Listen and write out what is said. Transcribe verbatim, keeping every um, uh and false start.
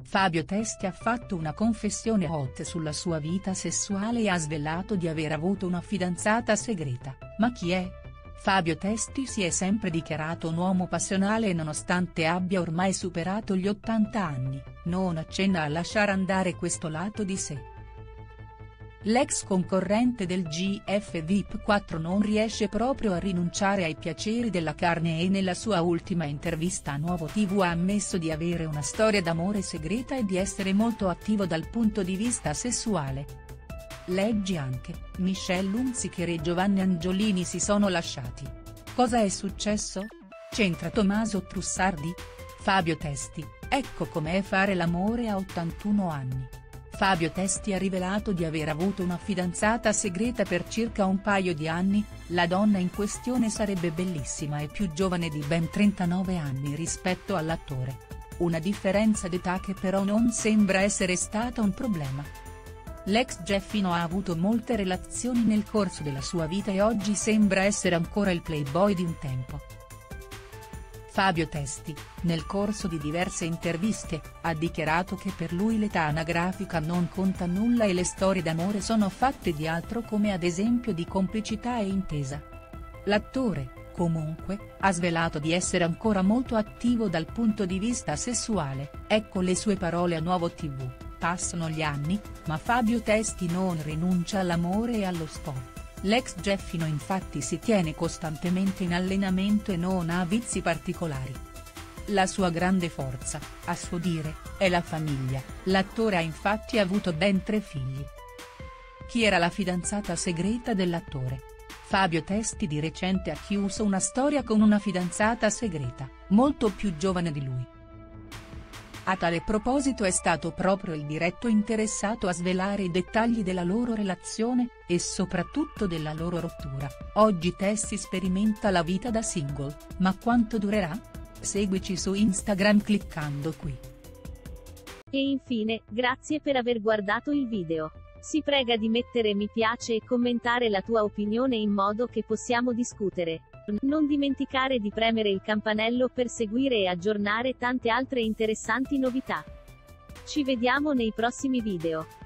Fabio Testi ha fatto una confessione hot sulla sua vita sessuale e ha svelato di aver avuto una fidanzata segreta, ma chi è? Fabio Testi si è sempre dichiarato un uomo passionale e nonostante abbia ormai superato gli ottanta anni, non accenna a lasciare andare questo lato di sé. L'ex concorrente del G F V I P quattro non riesce proprio a rinunciare ai piaceri della carne e nella sua ultima intervista a Nuovo T V ha ammesso di avere una storia d'amore segreta e di essere molto attivo dal punto di vista sessuale. Leggi anche, Michelle Hunziker e Giovanni Angiolini si sono lasciati. Cosa è successo? C'entra Tommaso Trussardi? Fabio Testi, ecco com'è fare l'amore a ottantuno anni. Fabio Testi ha rivelato di aver avuto una fidanzata segreta per circa un paio di anni, la donna in questione sarebbe bellissima e più giovane di ben trentanove anni rispetto all'attore. Una differenza d'età che però non sembra essere stata un problema. L'ex Geffino ha avuto molte relazioni nel corso della sua vita e oggi sembra essere ancora il playboy di un tempo. Fabio Testi, nel corso di diverse interviste, ha dichiarato che per lui l'età anagrafica non conta nulla e le storie d'amore sono fatte di altro come ad esempio di complicità e intesa. L'attore, comunque, ha svelato di essere ancora molto attivo dal punto di vista sessuale, ecco le sue parole a Nuovo T V, passano gli anni, ma Fabio Testi non rinuncia all'amore e allo sport. L'ex Geffino infatti si tiene costantemente in allenamento e non ha vizi particolari. La sua grande forza, a suo dire, è la famiglia, l'attore ha infatti avuto ben tre figli. Chi era la fidanzata segreta dell'attore? Fabio Testi di recente ha chiuso una storia con una fidanzata segreta, molto più giovane di lui. A tale proposito è stato proprio il diretto interessato a svelare i dettagli della loro relazione, e soprattutto della loro rottura. Oggi Testi sperimenta la vita da single, ma quanto durerà? Seguici su Instagram cliccando qui. E infine, grazie per aver guardato il video. Si prega di mettere mi piace e commentare la tua opinione in modo che possiamo discutere. Non dimenticare di premere il campanello per seguire e aggiornare tante altre interessanti novità. Ci vediamo nei prossimi video.